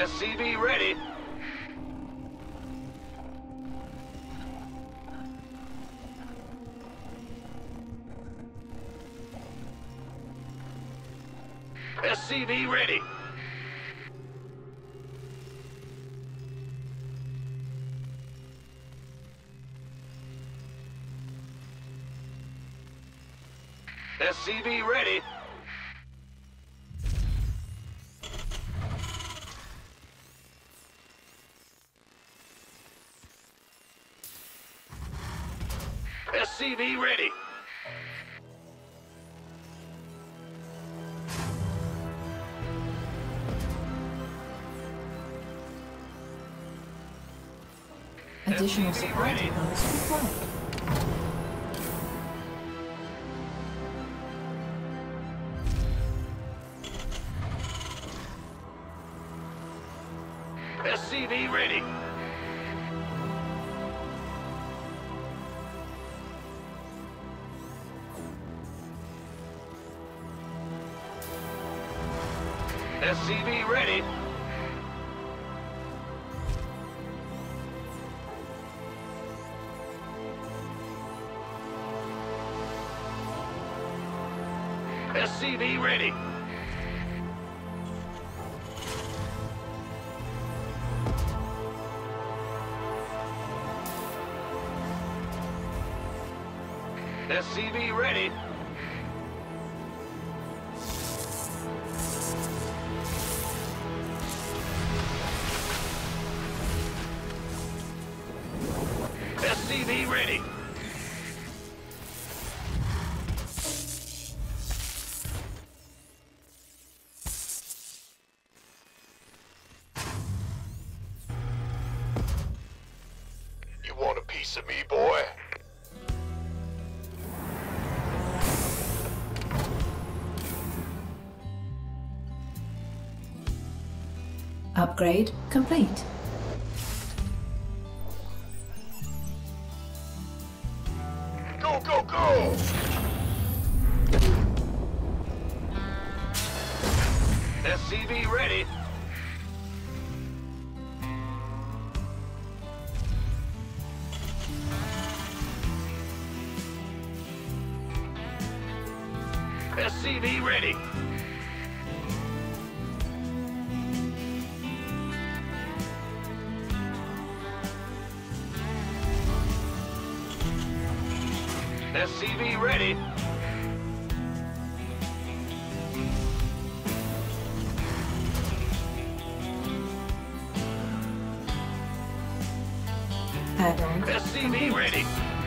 SCV ready. SCV ready. SCV ready. SCV ready. Additional supply depots required. SCV ready. SCV ready. SCV ready. SCV ready. SCV ready. You want a piece of me, boy? Upgrade complete. Go, go, go! SCV ready. SCV ready. SCV ready. Add-on SCV complete. ready.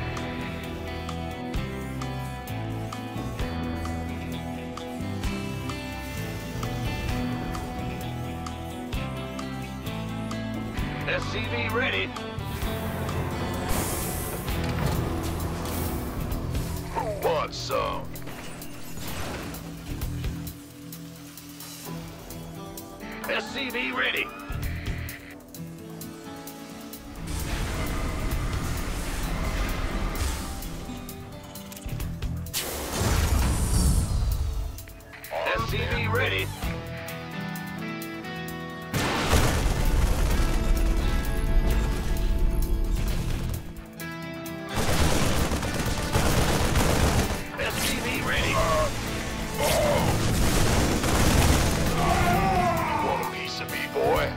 SCV ready. Who wants some? SCV ready. SCV ready. SCV ready. You want a piece of me, boy?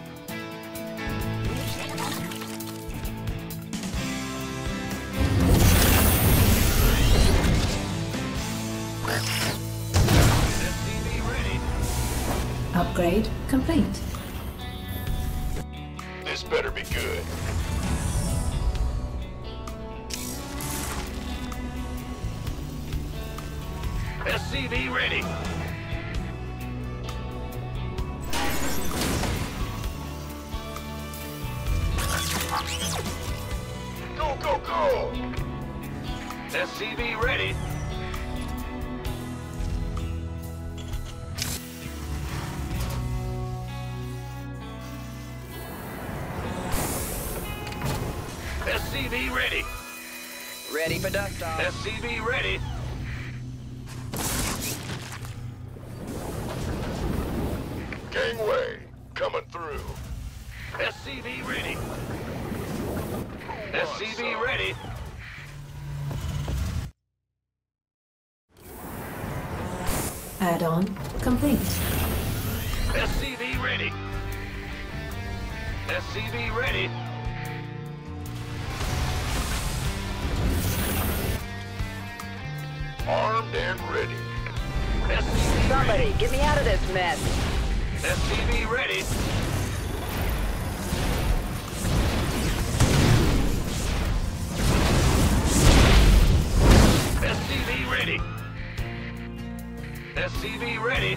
SCV ready. Upgrade complete. This better be good. SCV ready. Go, go, go! SCV ready. SCV ready. Ready for duct off. SCV ready. Gangway, coming through. SCV ready. SCV ready. Add-on complete. SCV ready. SCV ready. Armed and ready. SCV Somebody, ready. get me out of this mess. SCV ready. SCV ready. SCV ready.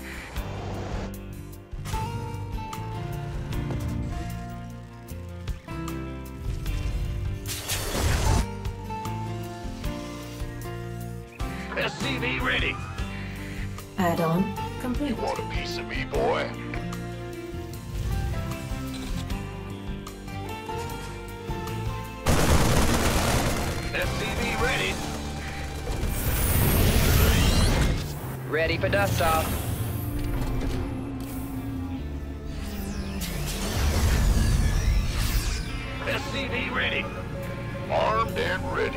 SCV ready. Add-on complete. Want a piece of me, boy? SCV ready. Ready for dust off. SCV ready. Armed and ready.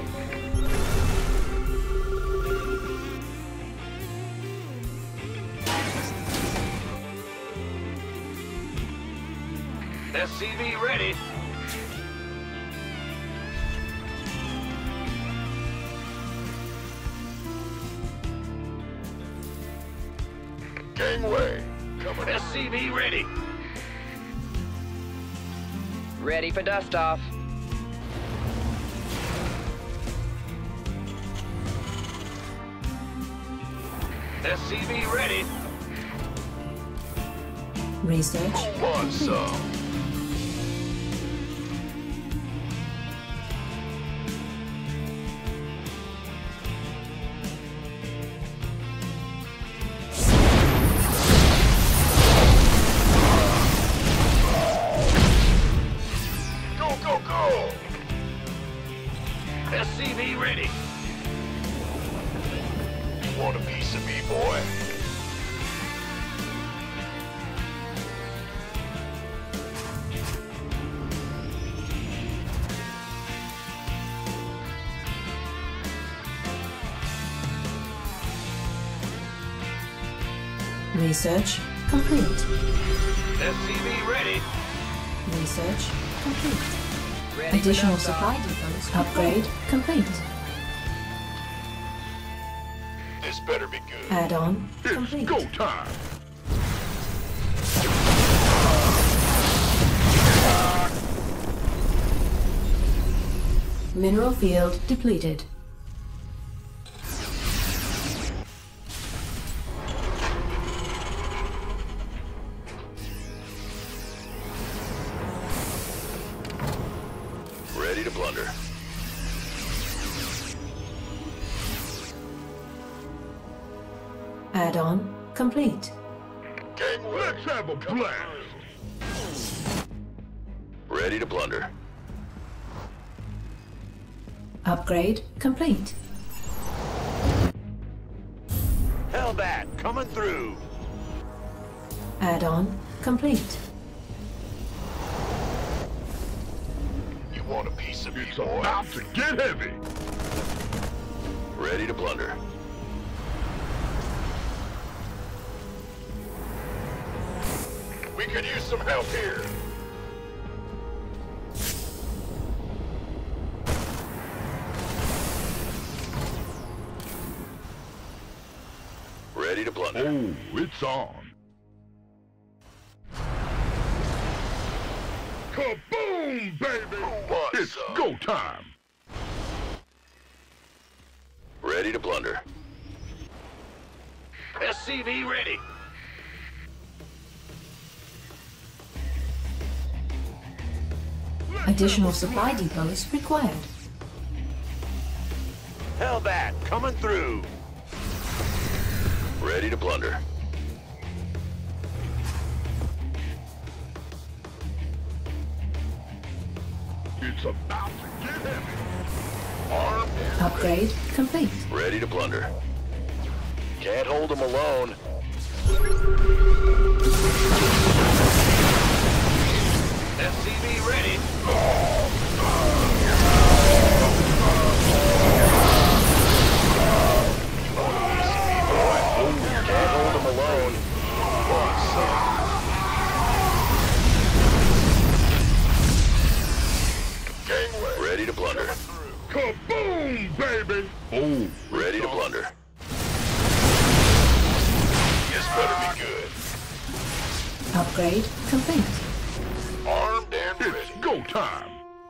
SCV ready. Gangway. Coming in. SCV ready. Ready for dust off. SCV ready. Research Who wants complete. some? Go, go, go! SCV ready. You want a piece of me, boy? Research complete. SCV ready. Research complete. Ready Additional for dust supply off. depots upgrade complete. This better be good. Add-on complete. time! Mineral field depleted. Ready to plunder. Add-on complete. Gangway. Let's have a blast. Ready to plunder. Upgrade complete. Hellbat coming through. Add-on complete. You want a piece of me, boy? It's about to get heavy. Ready to plunder. We could use some help here. Ready to plunder. Oh, it's on. Kaboom, baby! Who wants It's some? go time. Ready to plunder. SCV ready. Additional supply depots required. Hellbat coming through. Ready to plunder. It's about to get heavy. Armed and Upgrade complete. ready to plunder. Can't hold them alone. SCV ready. Can't hold them alone. Gangway. Ready to plunder. Kaboom, baby! Oh, Ready to plunder. This better be good. Upgrade complete. Armed and it's ready. go time!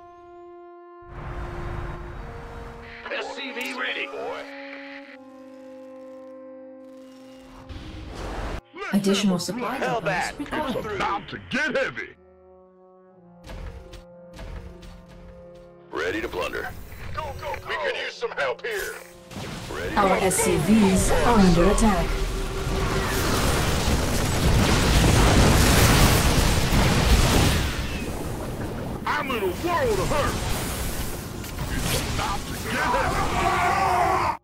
SCV ready. Boy. Let's Additional have a supply blast. depots required. It's about to get heavy! Ready to plunder. Go, go, go. We could use some help here. Ready Our to SCVs are under attack. I'm in a world of hurt! It's about to get heavy!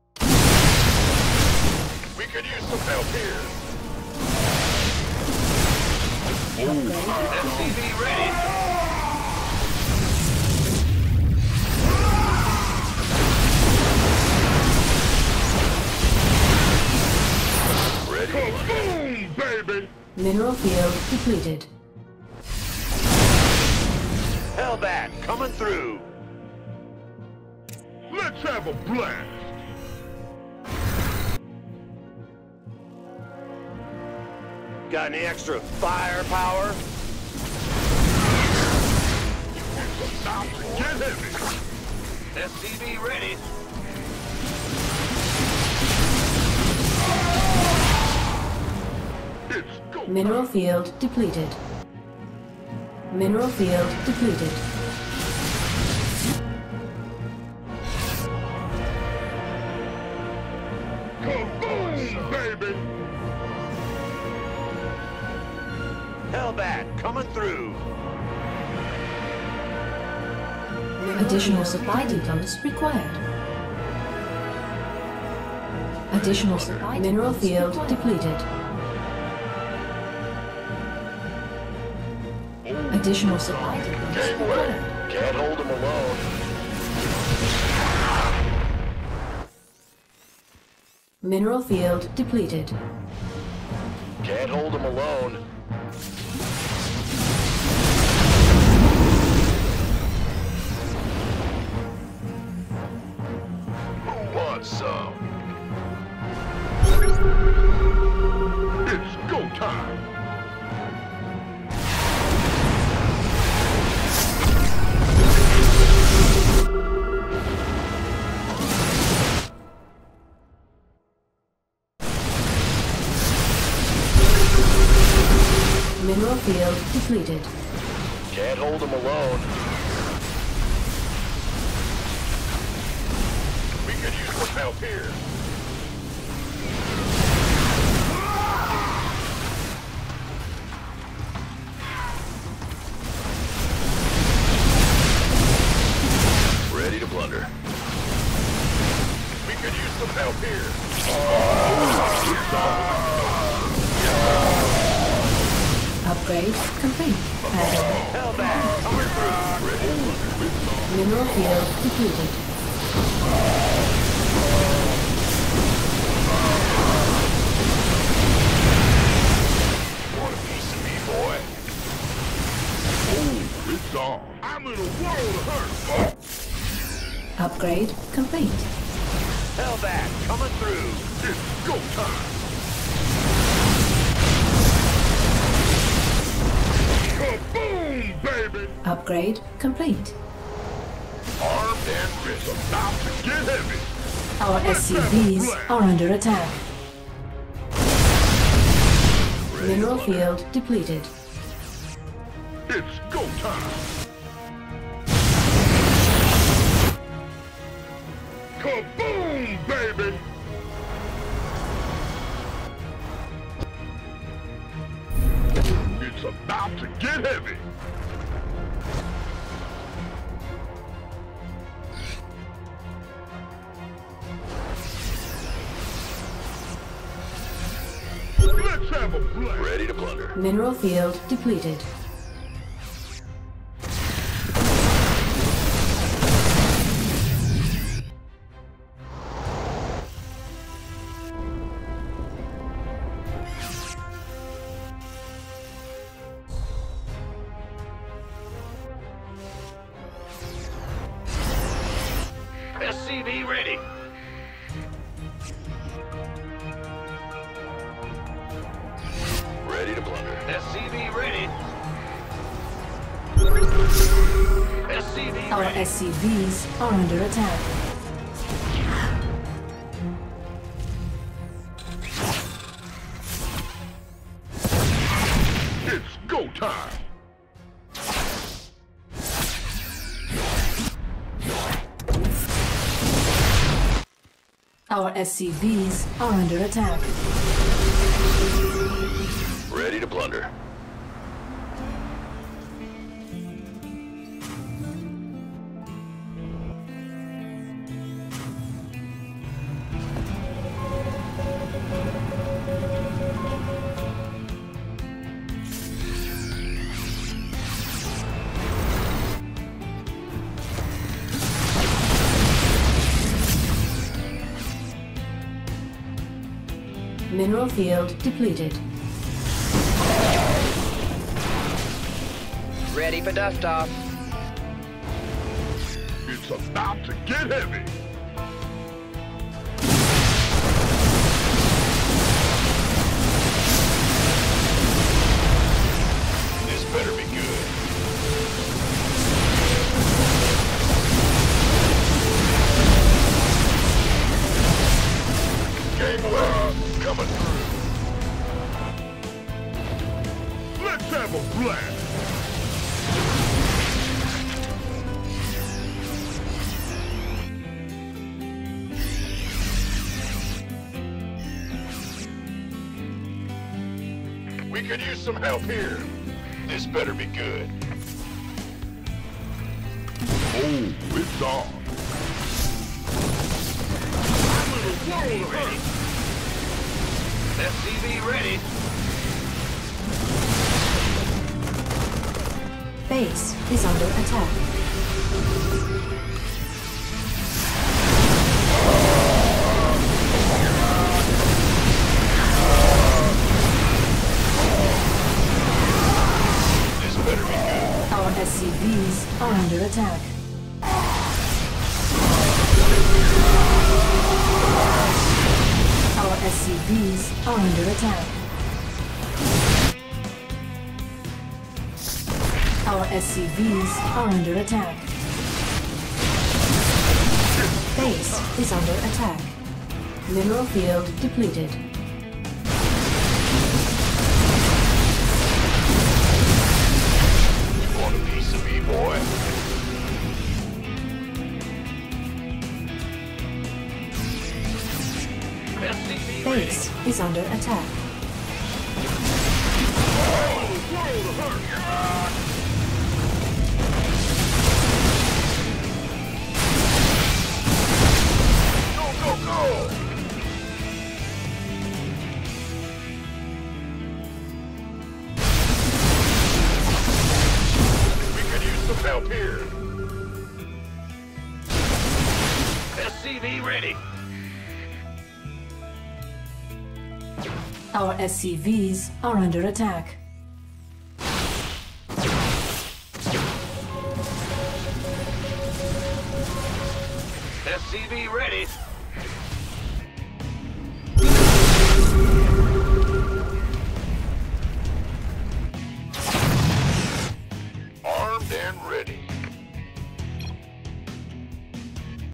We could use some help here. SCV ready. Ready to plunder. Kaboom, baby! Mineral field depleted. Hellbat coming through. Let's have a blast! Got any extra firepower? It's about to get heavy! SCV ready. It's go Mineral field depleted. Mineral field depleted. Kaboom, baby! Hellbat coming through. Additional supply depots required. Additional supply mineral field depleted. Additional supply depots Gangway. required. Can't hold them alone. Mineral field depleted. Can't hold them alone. Who wants some? It's go time! Mineral field depleted. Can't hold them alone. We could use some help here. Ready to plunder. We could use some help here. Upgrade complete. Add-on. Hellbat coming through. Ready to plunder. Mineral field depleted. Want a piece of me, boy? Oh, it's on! I'm in a world of hurt! Upgrade complete. Hellbat coming through. It's go time! Kaboom, baby! Upgrade complete. Armed and ready. It's about to get heavy! Our SCVs are under attack. Mineral field depleted. It's go time! Kaboom, baby! It's about to get heavy! Let's have a blast! Ready to plunder. Mineral field depleted. SCV ready. Ready to blunder. SCV ready. SCV Our ready. SCVs are under attack. It's go time. Our SCVs are under attack. Ready to blunder. Mineral field depleted. Ready for dust off. It's about to get heavy. This better be good. Gangway coming through. Let's have a blast. We could use some help here. This better be good. Oh, it's on. SCV ready. SCV ready. Base is under attack. This better be good. Our SCVs are under attack. Our SCVs are under attack. Our SCVs are under attack. Base is under attack. Mineral field depleted. You want a piece of me, boy? SCV ready. Base is under attack. Go, go, go! We could use some help here. SCV ready. Our SCVs are under attack. SCV ready.